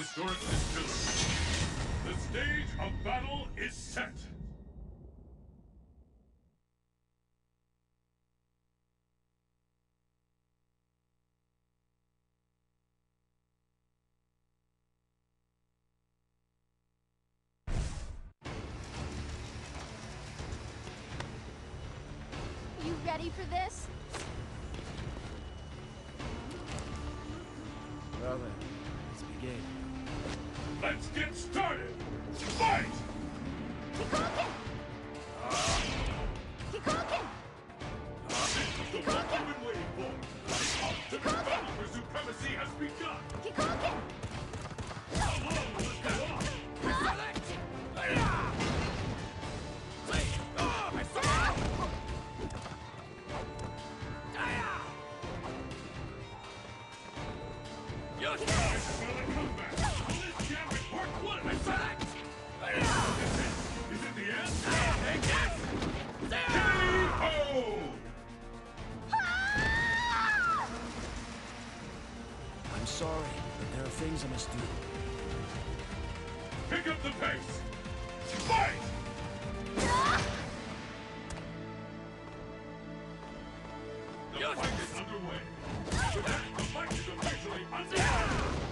historic distillery. The stage of battle is set. You ready for this? Well then, let's begin. Let's get started! Fight! Kikoken! Kikoken! This is the one you've been waiting for! The ultimate battle for supremacy has begun! Kikoken! Alone, let's go on! I'm sorry, but there are things I must do. Pick up the pace! Fight! The fight is underway! With that, the fight is officially underway!